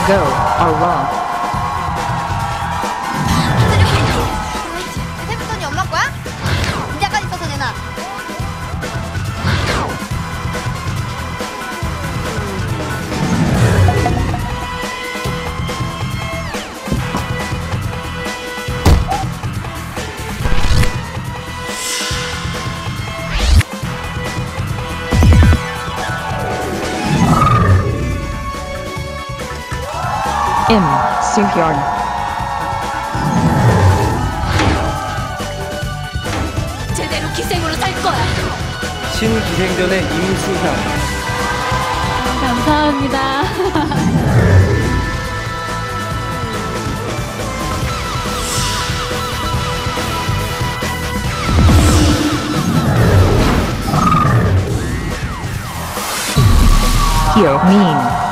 go are wrong. 태블릿이 엄마 거야? 이제 약간 있어서 내놔. Im Soo-hyun. 제대로 기생으로 살 거야. 신기생전의 임수현. 감사합니다. Hyo Min.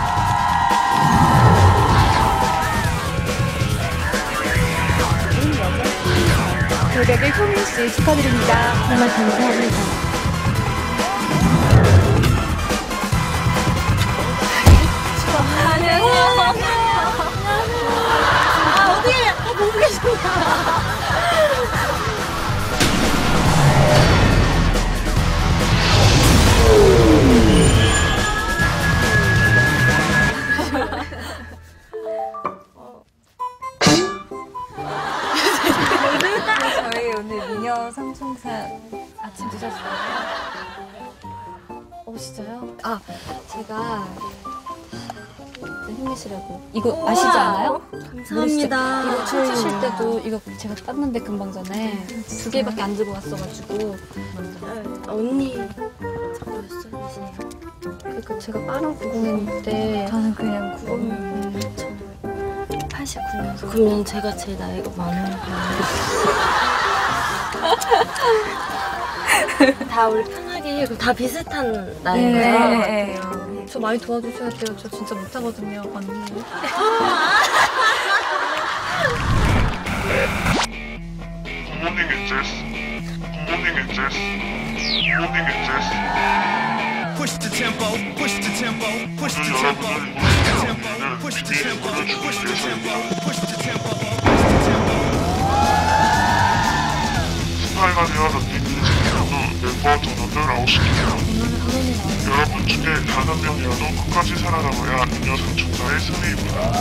고백의 효민 씨 축하드립니다. 정말 감사합니다. 안녕하세요. 아, 어디에? 보고 계십니다. 저희 오늘 미녀 삼총사 아침 드셨어요? 진짜요? 아, 제가 힘내시라고 이거 아시지 않아요? 감사합니다. 이거 춤추실 때도 이거 제가 땄는데 금방 전에 2개밖에 안 들고 왔어가지고 언니 저거 몇 살이세요? 그러니까 제가 빠른 90년대 저는 그냥 90. 89년생. 그러면 제가 제일 나이가 많은 다 우리 편하게 그럼 다 비슷한 나이인가요? 네. 저 많이 도와주셔야 돼요. 저 진짜 못하거든요, 언니. 굿모닝 엔젤스 굿모닝 엔젤스 굿모닝 엔젤스 Push the tempo, push the tempo, push the 오늘 tempo, 여러분들이 push the tempo, 보내주는 push the tempo, 비밀을 push the tempo, push the tempo, 스파이가 되어 런닝을 지키려도 멤버 전원을 아웃시킵니다. 여러분 중에 5명이라도 끝까지 살아남아야 미녀 삼총사의 승리입니다.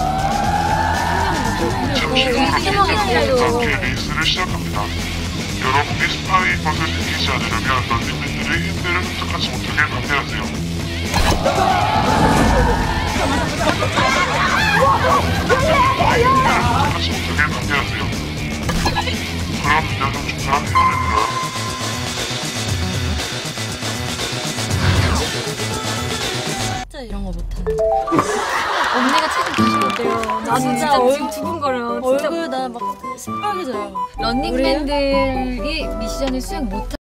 잠시 후 함께 레이스를 시작합니다. 여러분이 스파이 것을 지키지 않으려면 런닝맨들의 힘들을 획득하지 못하게 방해하세요. 획득하지 못하게 방해하세요. 그럼 미녀 삼총사가 헤어냅니다. 진짜 이런 거 못하는. 언니가 책임지셔야 돼요. 진짜 얼굴 두근거려. 얼굴 나 막 시뻘개져요. 런닝맨들이 미션을 수행 못하